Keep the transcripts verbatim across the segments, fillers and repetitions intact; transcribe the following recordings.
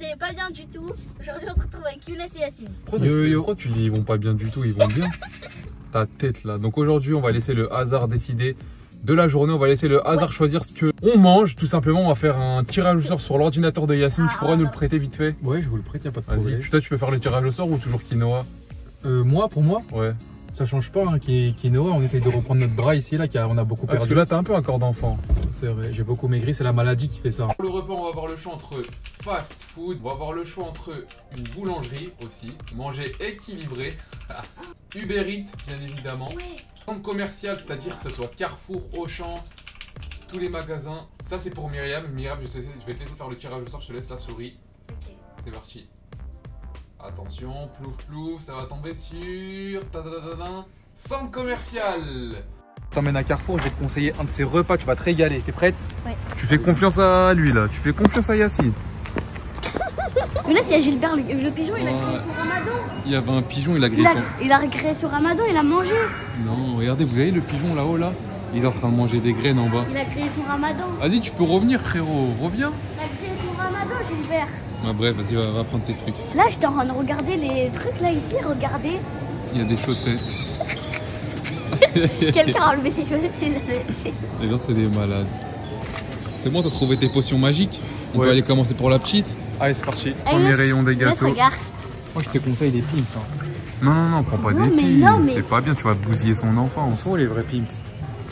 vais pas bien du tout. Aujourd'hui, on se retrouve avec Younes et Yacine. Yo, yo, pourquoi tu dis ils vont pas bien du tout, ils vont bien? Ta tête là. Donc aujourd'hui, on va laisser le hasard décider de la journée. On va laisser le hasard ouais. choisir ce que on mange. Tout simplement, on va faire un tirage au sort sur l'ordinateur de Yacine. Ah, tu pourras ah, nous le prêter vite fait? Ouais, je vous le prête, y a pas de problème. Vas-y, toi tu peux faire le tirage au sort ou toujours quinoa? Euh, moi, pour moi? Ouais. Ça change pas, hein, quinoa, on essaye de reprendre notre bras ici, là, car on a beaucoup perdu. Parce que là, t'as un peu un corps d'enfant. C'est vrai, j'ai beaucoup maigri, c'est la maladie qui fait ça. Pour le repas, on va avoir le choix entre fast food, on va avoir le choix entre une boulangerie aussi, manger équilibré, Uber Eats, bien évidemment, centre commercial, c'est-à-dire que ce soit Carrefour, Auchan, tous les magasins. Ça, c'est pour Myriam. Myriam, je, sais, je vais te laisser faire le tirage au sort, je te laisse la souris. Ok. C'est parti. Attention, plouf plouf, ça va tomber sur centre commercial. T'emmènes à Carrefour, je vais te conseiller un de ces repas, tu vas te régaler. T'es prête? Ouais. Tu fais confiance à lui là, tu fais confiance à Yacine. Mais là, il y a Gilbert, le, le pigeon, il a créé son ramadan. Il y avait un pigeon, il a créé il a, son... Il a créé son ramadan, il a mangé. Non, regardez, vous voyez le pigeon là-haut là? Il est en train de manger des graines en bas. Il a créé son ramadan. Vas-y, tu peux revenir frérot, reviens. Il a créé son ramadan, Gilbert. Ah bref, vas-y, va, va prendre tes trucs. Là, je suis en train de regarder les trucs là ici, regardez. Il y a des chaussettes. Quelqu'un a enlevé ses chaussettes, il l'a laissé. Les gens, c'est des malades. C'est bon, t'as trouvé tes potions magiques? On ouais. peut aller commencer pour la petite. Allez, c'est parti. Premier rayon des gâteaux. Regarde. Moi, je te conseille des Pim's. Hein. Non, non, non, prends pas non, des Pim's. Mais... C'est pas bien, tu vas bousiller son enfance. Où sont les vrais Pim's?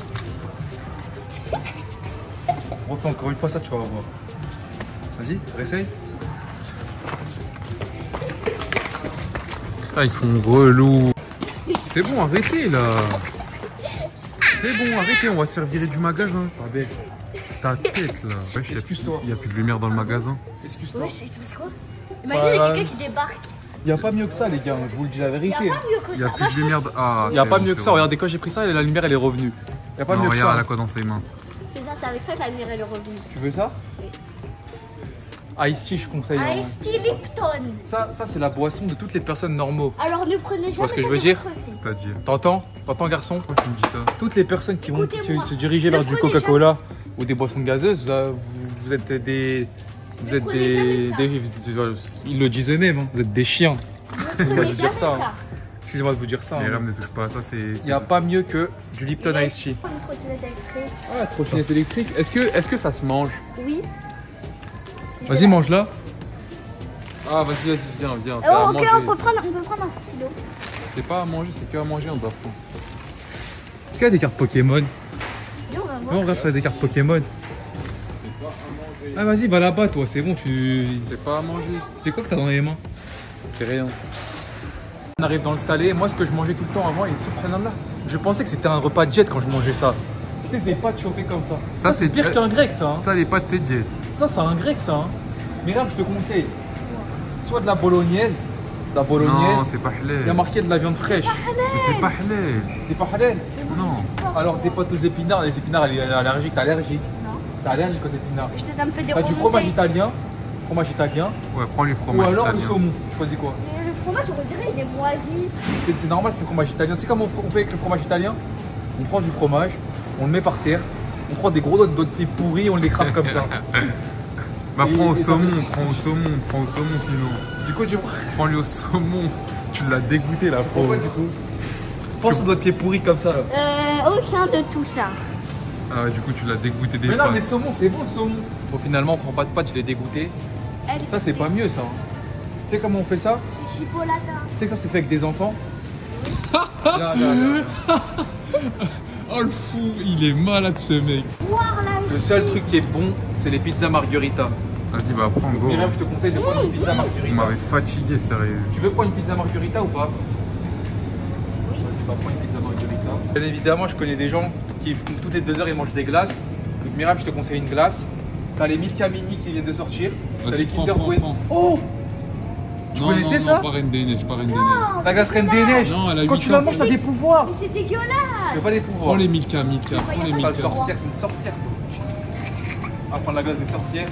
Refais encore une fois ça, tu vas voir. Vas-y, réessaye. Ah, ils font relou. C'est bon, arrêtez là. C'est bon, arrêtez, on va se revirer du magasin. Ah ben. Ta tête là. Excuse-toi. Il n'y a plus de lumière dans le magasin. Excuse-toi. Ouais, c'est quoi? Imagine, il y a quelqu'un qui débarque. Il n'y a pas mieux que ça, les gars, je vous le dis la vérité. Il n'y a pas mieux que ça. Il n'y a plus de lumière. Ah, il n'y a pas mieux que ça. Regardez, quand j'ai pris ça, la lumière elle est revenue. Il n'y a pas non, mieux que ça. Regarde, elle a quoi dans ses mains? C'est ça, c'est avec ça que la lumière elle est revenue. Tu veux ça? Oui. Ice Tea, je conseille. Ice Tea Lipton. Ça, ça c'est la boisson de toutes les personnes normaux. Alors ne prenez jamais ce que je veux dire. C'est-à-dire. T'entends? T'entends, garçon? Pourquoi tu me dis ça? Toutes les personnes qui vont qui se diriger vers du Coca-Cola ou des boissons gazeuses, vous, avez, vous, vous êtes des. Vous êtes des, des, des. Ils le disent eux-mêmes, hein. Vous êtes des chiens. Excusez-moi de vous dire ça. Hein. Excusez-moi de vous dire ça. Les hein. rames ne touchent pas à ça, c'est. Il n'y a pas mieux que du Lipton Ice Tea. Une trottinette électrique. Ah, trottinette électrique. Est-ce que, est-ce que ça se mange? Oui. Vas-y, mange-la. Ah, vas-y, vas-y, viens, viens. Oh, ok, manger. on peut prendre, on peut prendre un stylo. C'est pas à manger, c'est que à manger, on doit prendre. Est-ce qu'il y a des cartes Pokémon? Oui, on va voir. On regarde ça, des cartes Pokémon. Ah, vas-y, va là-bas, toi, c'est bon, tu. C'est pas à manger. C'est quoi que t'as dans les mains? C'est rien. On arrive dans le salé. Moi, ce que je mangeais tout le temps avant, il est surprenant là. Je pensais que c'était un repas de jet quand je mangeais ça. C'était des pâtes chauffées comme ça. Ça, c'est pire qu'un grec, ça. Hein. Ça, les pâtes, c'est jet. Ça, c'est un grec, ça. Hein. Mais là, je te conseille. Soit de la bolognaise. De la bolognaise. Non, c'est pas halal. Il y a marqué de la viande fraîche. Mais c'est pas halal. C'est pas halal? Non. Alors, des pâtes aux épinards. Les épinards, elle est allergique. T'es allergique? Non. T'es allergique aux épinards? Je te, ça me fait des T'as du fromage italien. Fromage italien. Ouais, prends les fromages. Ou alors italiens. le saumon. Tu choisis quoi? Mais le fromage, on dirait, il est moisi. C'est normal, c'est le fromage italien. Tu sais comment on fait avec le fromage italien? On prend du fromage, on le met par terre, on prend des gros doigts de pieds pourris, on l'écrase comme ça. Bah et, prends au saumon, prends au saumon, prends au saumon sinon. Du coup, tu prends-lui au saumon. Tu l'as dégoûté là. Pourquoi du coup? Pense aux doigts de pieds pourris comme ça là. Euh, aucun de tout ça. Ah ouais, du coup, tu l'as dégoûté des mais pâtes. non, mais le saumon, c'est bon le saumon. Bon, finalement, on prend pas de pâtes, je l'ai dégoûté. Elle ça, c'est pas mieux ça. Tu sais comment on fait ça? C'est chipolata. Tu sais que ça, c'est fait avec des enfants? Là, là, là. Oh le fou, il est malade ce mec. Le seul truc qui est bon, c'est les pizzas margherita. Vas-y, bah prends go. Myriam, je te conseille de prendre une pizza margherita. Vous m'avez fatigué, sérieux. Tu veux prendre une pizza margherita ou pas? Oui. Vas-y, bah prends une pizza margherita. Bien évidemment, je connais des gens qui, toutes les deux heures, ils mangent des glaces. Donc Myriam, je te conseille une glace. T'as les Milka Mini qui viennent de sortir. T'as les Kinder Bueno. Oh! Tu non, connaissais non, ça? Non, pas Reine des Neiges, pas Reine des Neiges. La glace Reine des Neiges. Non, elle a quand tu la manges, t'as des pouvoirs. Mais c'est dégueulasse. Tu veux pas des pouvoirs? Prends les Milka, Milka. Prends les Milka. Une sorcière, une sorcière. On va prendre la glace des sorcières.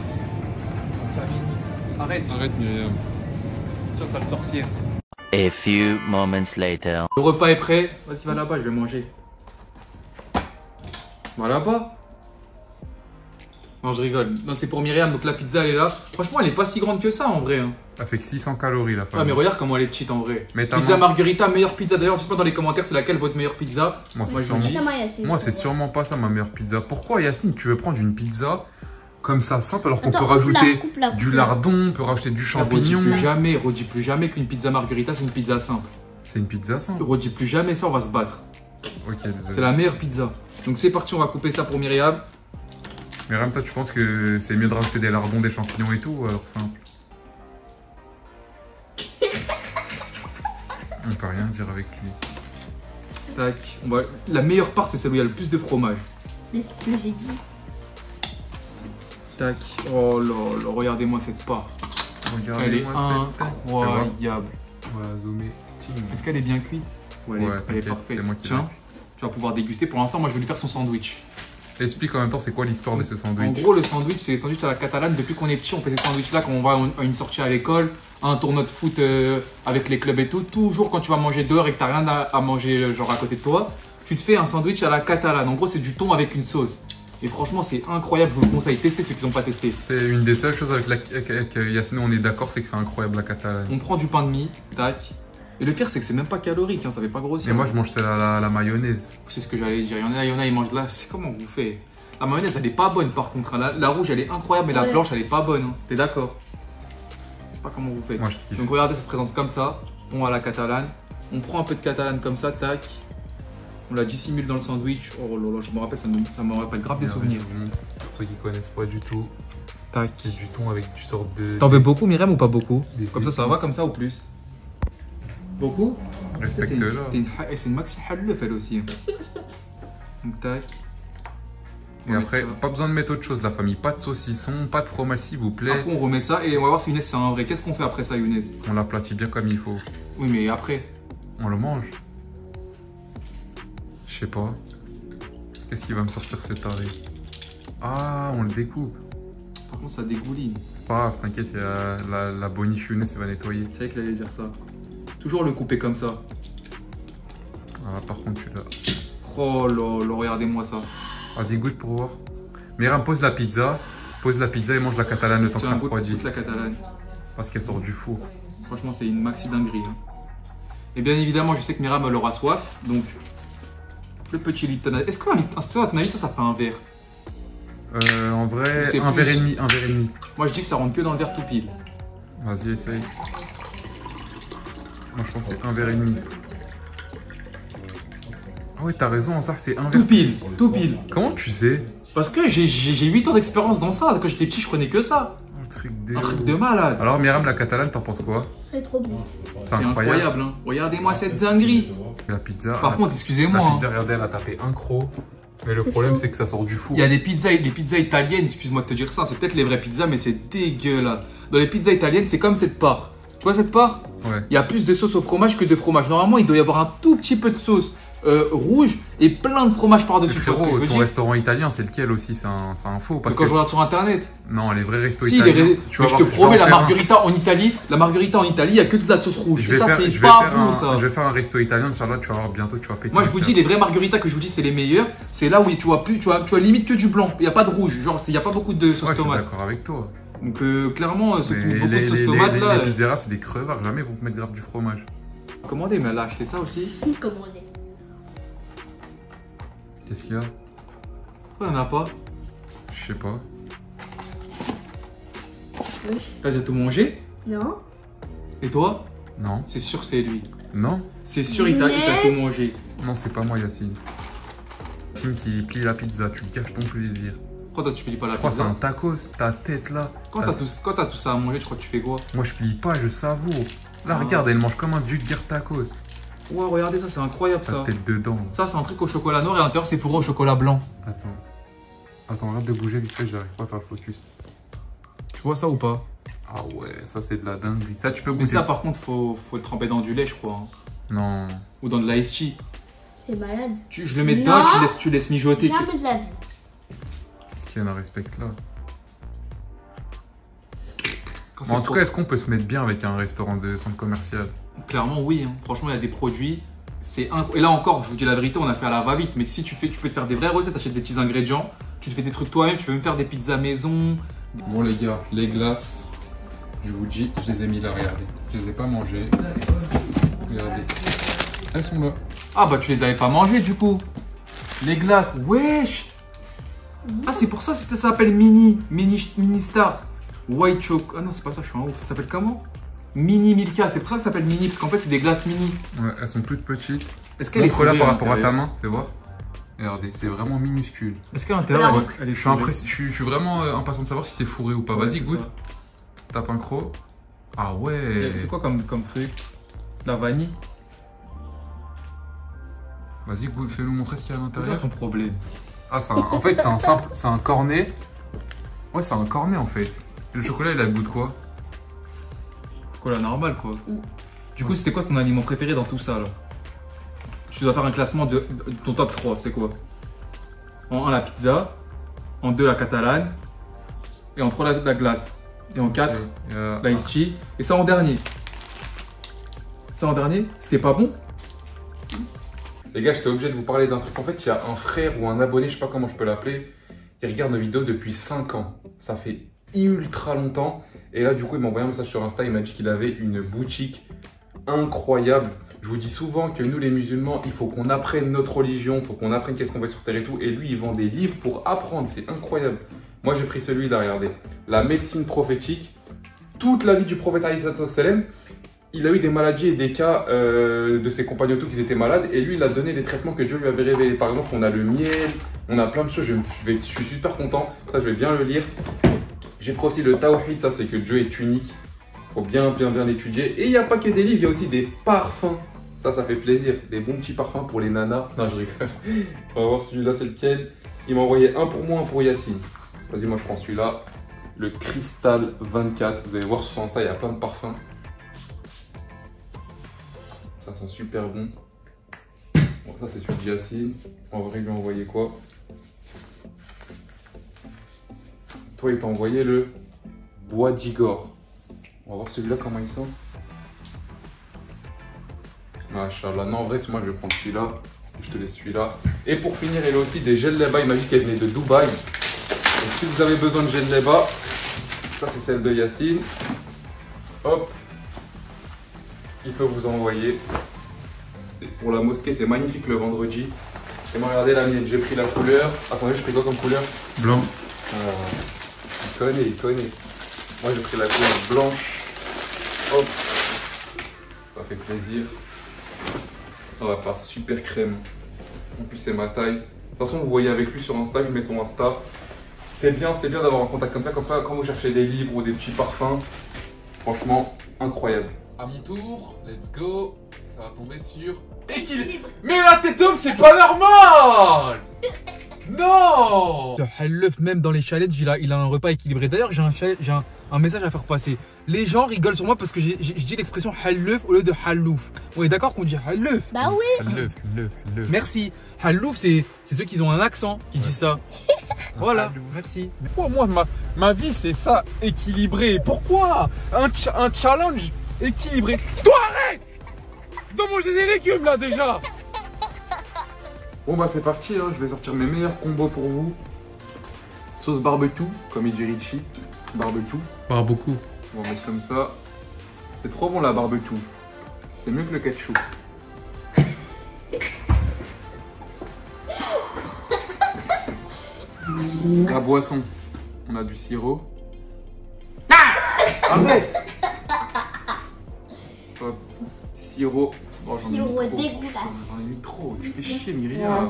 Arrête. Arrête, Myriam. Tiens, ça le sorcier. A few moments later. Le repas est prêt. Vas-y, va là-bas, je vais manger. Va là-bas. Non, je rigole. Non, c'est pour Myriam, donc la pizza elle est là. Franchement, elle est pas si grande que ça en vrai. Hein. Elle fait que six cents calories la femme. Ah, mais regarde comment elle est petite en vrai. Mais pizza main... margarita, meilleure pizza. D'ailleurs, dites-moi dans les commentaires, c'est laquelle votre meilleure pizza. Moi, c'est sûrement... Moi, c'est sûrement pas ça ma meilleure pizza. Pourquoi, Yacine, tu veux prendre une pizza comme ça simple alors qu'on peut rajouter coupe la, coupe la, du lardon, on peut rajouter du champignon. Redis plus jamais, redis plus jamais qu'une pizza margarita, c'est une pizza simple. C'est une pizza simple. Redis plus jamais ça, on va se battre. Ok, désolé. C'est la meilleure pizza. Donc c'est parti, on va couper ça pour Myriam. Myriam, toi, tu penses que c'est mieux de rajouter des lardons, des champignons et tout, ou alors simple? On peut rien dire avec lui. Tac. On va... La meilleure part, c'est celle où il y a le plus de fromage. Mais c'est ce que j'ai dit. Tac. Oh là là, regardez-moi cette part. Elle est incroyable. Voilà, zoomer. Est-ce qu'elle est bien cuite? Ouais, elle, ouais, elle est parfaite. Moi qui Tiens, tu vas pouvoir déguster. Pour l'instant, moi, je vais lui faire son sandwich. Explique en même temps, c'est quoi l'histoire de ce sandwich? En gros, le sandwich, c'est les sandwichs à la catalane. Depuis qu'on est petit, on fait ces sandwichs-là quand on va à une sortie à l'école, un tournoi de foot euh, avec les clubs et tout. Toujours quand tu vas manger dehors et que tu n'as rien à, à manger genre à côté de toi, tu te fais un sandwich à la catalane. En gros, c'est du thon avec une sauce. Et franchement, c'est incroyable. Je vous le conseille. Testez ceux qui n'ont pas testé. C'est une des seules choses avec, la, avec, avec Yacine, on est d'accord, c'est que c'est incroyable la catalane. On prend du pain de mie, tac. Et le pire, c'est que c'est même pas calorique, hein, ça fait pas grossir. Et moi, je mange c'est la, la, la mayonnaise. C'est ce que j'allais dire. Il y en a, il y en a, ils mangent de là. C'est comment vous faites? La mayonnaise, elle est pas bonne par contre. Hein. La, la rouge, elle est incroyable, mais ouais. La blanche, elle est pas bonne. Hein. T'es d'accord? Je sais pas comment vous faites. Moi, je kiffe. Donc regardez, ça se présente comme ça. On à la catalane. On prend un peu de catalane comme ça, tac. On la dissimule dans le sandwich. Oh là là, je me rappelle, ça me, ça me rappelle grave des souvenirs. Pour ceux qui connaissent pas du tout, tac. C'est du thon avec du sorte de. T'en veux beaucoup, Myriam, ou pas beaucoup? Des comme ça, ça va comme ça ou plus? Beaucoup? Respecte-le. C'est une maxi halleuf elle aussi. Donc tac. Et après, ça. Pas besoin de mettre autre chose, la famille. Pas de saucisson, pas de fromage, s'il vous plaît. Après, on remet ça et on va voir si Younes c'est un vrai. Qu'est-ce qu'on fait après ça, Younes? On l'aplatit bien comme il faut. Oui, mais après? On le mange. Je sais pas. Qu'est-ce qu'il va me sortir ce taré? Ah, on le découpe. Par contre, ça dégouline. C'est pas grave, t'inquiète, il y a la, la boniche Younes, il va nettoyer. Je savais qu'il allait dire ça. Toujours le couper comme ça. Ah, par contre, tu l'as. Oh là là, regardez-moi ça. Vas-y, goûte pour voir. Myriam, pose la pizza. Pose la pizza et mange la catalane le temps que ça refroidisse. la catalane. Parce qu'elle sort du four. Franchement, c'est une maxi dinguerie. Hein. Et bien évidemment, je sais que Myriam, elle aura soif. Donc, le petit Lipton. Est-ce qu'un Lipton, ça, ça fait un verre? Euh, en vrai, un verre et demi. Un verre et demi. Moi, je dis que ça rentre que dans le verre tout pile. Vas-y, essaye. Moi, je pense que c'est un verre et demi. Ah ouais, t'as raison, ça c'est un verre. Tout pile, tout pile. Comment tu sais? Parce que j'ai huit ans d'expérience dans ça. Quand j'étais petit, je prenais que ça. Un truc de, un truc de malade. Alors, Myriam, la catalane, t'en penses quoi? C'est trop bon. C'est incroyable. incroyable hein. Regardez-moi cette dinguerie. La pizza. Par elle, contre, excusez-moi. La pizza, regardez, elle a tapé un croc. Mais le problème, c'est que ça sort du four. Il y a des pizzas, des pizzas italiennes, excuse-moi de te dire ça. C'est peut-être les vraies pizzas, mais c'est dégueulasse. Dans les pizzas italiennes, c'est comme cette part. Tu vois cette part? Ouais. Il y a plus de sauce au fromage que de fromage. Normalement, il doit y avoir un tout petit peu de sauce euh, rouge et plein de fromage par-dessus. Frérot, ton restaurant italien, c'est lequel aussi? C'est un, un faux. Parce quand que je regarde sur internet. Non, les vrais restos si, italiens. Les... Tu vas je te promets, la margarita en Italie, la margarita en Italie, il n'y a que de la sauce rouge. Je vais et ça, c'est pas bon, un, ça. Je vais faire un resto italien, Inch'Allah, tu vas voir bientôt, tu vas péter. Moi, je vous dis, les vrais margaritas que je vous dis, c'est les meilleurs. C'est là où tu vois plus, tu vois, tu vois limite que du blanc. Il n'y a pas de rouge. Genre, il n'y a pas beaucoup de sauce ouais, tomate. Je suis d'accord avec toi. Donc, euh, clairement, ceux qui mettent beaucoup les, de sauce les, tomate, les, là. Les pizzeras, c'est des crevards. Jamais ils vont te mettre grave du fromage. Commandez, mais elle a acheté ça aussi. Commandez. Qu'est-ce qu'il y a? Pourquoi il n'y en a pas? Je sais pas. Oui. T'as déjà tout mangé? Non. Et toi? Non. C'est sûr c'est lui. Non. C'est sûr il t'a tout mangé. Non, c'est pas moi, Yacine. Yacine qui plie la pizza, tu gâches ton plaisir. Pourquoi toi tu plies pas la je crois pizza? C'est un tacos, ta tête là. Quand t'as tout, tout ça à manger, tu crois que tu fais quoi? Moi je plie pas, je savoure. Là, ah. Regarde, elle mange comme un vulgaire tacos. Ouais, regardez ça, c'est incroyable ta ça. tête dedans. Ça, c'est un truc au chocolat noir et à l'intérieur, c'est fourré au chocolat blanc. Attends. Attends, arrête de bouger vite fait, j'arrive pas à faire le focus. Tu vois ça ou pas? Ah ouais, ça c'est de la dinguerie. Ça, tu peux goûter. Mais ça, par contre, faut, faut le tremper dans du lait, je crois. Hein. Non. Ou dans de l'ice tea. C'est malade. Tu, je le mets dedans, tu laisses, tu laisses mijoter. Jamais de la vie. Est-ce qu'il y en a respecte là? Bon, en tout cas, est-ce qu'on peut se mettre bien avec un restaurant de centre commercial? Clairement, oui. Hein. Franchement, il y a des produits. C'est inc... Et là encore, je vous dis la vérité, on a fait à la va-vite. Mais si tu fais, tu peux te faire des vraies recettes, achètes des petits ingrédients. Tu te fais des trucs toi-même, tu peux même faire des pizzas maison. Bon les gars, les glaces, je vous dis, je les ai mis là, regardez. Je les ai pas mangées. Regardez. Elles sont là. Ah bah tu les avais pas mangées du coup. Les glaces, wesh. Ah c'est pour ça que ça s'appelle mini, mini, mini stars. White choc. Ah non c'est pas ça, je suis en haut. Ça s'appelle comment? Mini Milka, c'est pour ça que ça s'appelle mini, parce qu'en fait c'est des glaces mini. Ouais, elles sont toutes petites. Est-ce qu'elle est Montre là fourrée par à rapport à ta l'intérieur? main, fais voir. Regardez, c'est vraiment minuscule. Est-ce qu'à l'intérieur Ouais, elle est je suis, fourrée? impress- je, suis, je suis vraiment euh, impatient de savoir si c'est fourré ou pas. Ouais, Vas-y, c'est goûte. ça. Tape un croc. Ah ouais. C'est quoi comme, comme truc? La vanille? Vas-y, goûte, fais-nous montrer ce qu'il y a à C'est l'intérieur. ça son problème. Ah, c'est un- en fait, c'est un simple, c'est un cornet. Ouais, c'est un cornet en fait. Le chocolat, il a le goût de quoi? Cola normal quoi. Du coup, c'était quoi ton aliment préféré dans tout ça là? Tu dois faire un classement de, de ton top trois, c'est quoi? En un la pizza, en deux la catalane, et en trois la, la glace, et en quatre Et, euh, la iced tea, et ça en dernier. Ça en dernier, c'était pas bon? Les gars, j'étais obligé de vous parler d'un truc. En fait, il y a un frère ou un abonné, je sais pas comment je peux l'appeler, qui regarde nos vidéos depuis cinq ans. Ça fait ultra longtemps. Et là, du coup, il m'a envoyé un message sur Insta. Il m'a dit qu'il avait une boutique incroyable. Je vous dis souvent que nous, les musulmans, il faut qu'on apprenne notre religion, il faut qu'on apprenne qu'est-ce qu'on fait sur terre et tout. Et lui, il vend des livres pour apprendre. C'est incroyable. Moi, j'ai pris celui-là, regardez. La médecine prophétique. Toute la vie du prophète alayhi sallam. Il a eu des maladies et des cas euh, de ses compagnons tout qui étaient malades et lui il a donné les traitements que Dieu lui avait révélés. Par exemple, on a le miel, on a plein de choses, je, je, vais, je suis super content, ça je vais bien le lire. J'ai pris aussi le Tawhid, ça c'est que Dieu est unique, il faut bien bien bien l'étudier. Et il n'y a pas que des livres, il y a aussi des parfums, ça ça fait plaisir, des bons petits parfums pour les nanas. Non je rigole, on va voir celui-là c'est lequel. Il m'a envoyé un pour moi, un pour Yacine. Vas-y moi je prends celui-là, le Cristal vingt-quatre, vous allez voir sur son Insta, il y a plein de parfums. Ça sent super bon. Bon, ça c'est celui de Yacine. On va lui envoyer quoi? Toi il t'a envoyé le Bois d'Igor. On va voir celui-là comment il sent. Machallah. Non en vrai c'est moi je vais prendre celui-là. Je te laisse celui-là. Et pour finir il a aussi des gels Leba. Il m'a dit qu'elle venait de Dubaï. Donc si vous avez besoin de gel Leba, ça c'est celle de Yacine. Hop. Il peut vous envoyer. Et pour la mosquée, c'est magnifique le vendredi. Et moi, regardez la mienne, j'ai pris la couleur. Attendez, j'ai pris quoi comme couleur? Blanc. Ah, il connaît, il connaît. Moi, j'ai pris la couleur blanche. Hop. Ça fait plaisir. Ça va pas super crème. En plus, c'est ma taille. De toute façon, vous voyez avec lui sur Insta, je mets son Insta. C'est bien, c'est bien d'avoir un contact comme ça. Comme ça, quand vous cherchez des livres ou des petits parfums, franchement, incroyable. À mon tour, let's go. Ça va tomber sur équilibre. Mais la tête d'homme, c'est pas normal. Non. Le hallouf, même dans les challenges, il a, il a un repas équilibré. D'ailleurs, j'ai un, un, un message à faire passer. Les gens rigolent sur moi parce que je dis l'expression hallouf au lieu de hallouf. On est d'accord qu'on dit hallouf? Bah oui. Hallouf, hallouf, hallouf. Merci. Hallouf, c'est ceux qui ont un accent qui disent ça. Voilà, merci. Pourquoi moi, ma, ma vie, c'est ça, équilibré? Pourquoi un, ch un challenge équilibré? Toi, arrête de manger des légumes, là, déjà. Bon, bah, c'est parti, hein. Je vais sortir mes meilleurs combos pour vous. Sauce barbecue, comme il dit Richie. Barbecue. Barbecue. On va mettre comme ça. C'est trop bon, la barbecue. C'est mieux que le ketchup. La boisson, on a du sirop. Arrête. Hop, sirop. Oh, j'en ai mis Sirop trop. dégueulasse. J'en ai mis trop, tu fais chier Myriam.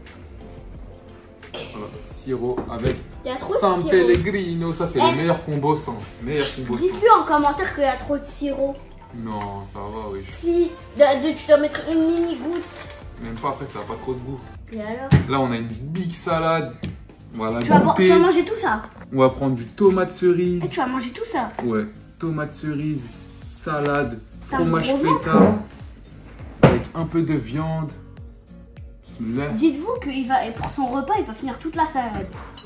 Voilà, sirop avec Il y a trop de San sirop. Pellegrino, ça c'est Eh. le meilleur combo sans. Meilleur combo sans. Dites-lui en commentaire qu'il y a trop de sirop. Non, ça va, oui. Si, de- de- tu dois mettre une mini goutte. Même pas après, ça n'a pas trop de goût. Et alors? Là, on a une big salade. Voilà, Tu vas, bo- goûter. tu vas manger tout ça. On va prendre du tomate Et cerise. tu vas manger tout ça. Ouais, tomate cerise, salade, T'as un fromage gros feta, avec un peu de viande. Bismillah. Dites-vous que va, pour son repas, il va finir toute la salade.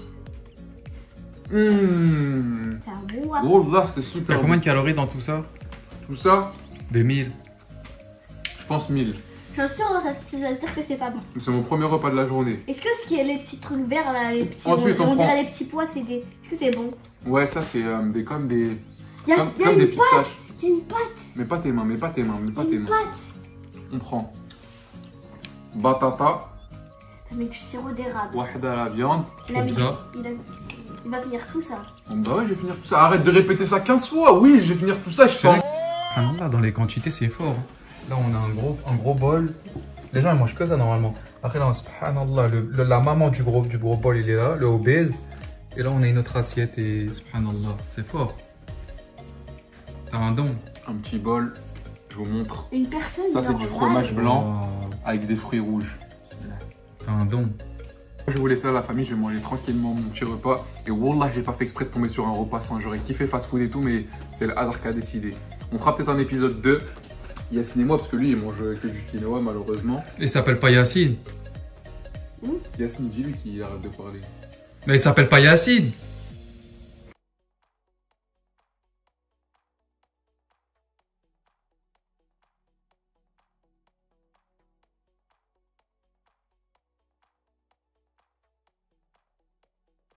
Mmh. C'est un bon repas. Oh là, c'est Il y a super combien bon. de calories dans tout ça? Tout ça, Des mille. je pense mille. J'en suis sûre, ça, ça veut dire que c'est pas bon. C'est mon premier repas de la journée. Est-ce que ce qui est les petits trucs verts là, les petits. Ensuite, on on prend- dirait les petits pois, c'est des. Est-ce que c'est bon? Ouais, ça c'est euh, des, comme des. Il y a, comme y a comme des une pâte. pistaches. Il y a une pâte. Mais pas tes mains, mais pas tes mains, mais pas Il y tes a une mains. pâte. On prend batata, Avec du sirop d'érable. wahda à la viande. Il, a mis du- Kobza. il, a- il va finir tout ça. Bon, bah ouais, je vais finir tout ça. Arrête de répéter ça quinze fois. Oui, je vais finir tout ça. Je C'est sens. vrai. Subhanallah, dans les quantités, c'est fort. Là, on a un gros, un gros bol. Les gens, ils mangent que ça normalement. Après, là, subhanallah, le, le- la maman du gros, du gros bol, il est là, le obèse. Et là, on a une autre assiette et subhanallah, c'est fort. T'as un don. Un petit bol. Je vous montre. Une personne. Ça, c'est du normale. fromage blanc Wow. avec des fruits rouges. T'as un don. Je vous laisse là, la famille. Je vais manger tranquillement mon petit repas. Et wallah, j'ai pas fait exprès de tomber sur un repas sain. J'aurais kiffé fast food et tout, mais c'est le hasard qui a décidé. On fera peut-être un épisode deux. Yacine et moi, parce que lui, il mange que du quinoa, malheureusement. Il s'appelle pas Yacine. Yacine, dis-lui qu'il arrête de parler. Mais il s'appelle pas Yacine.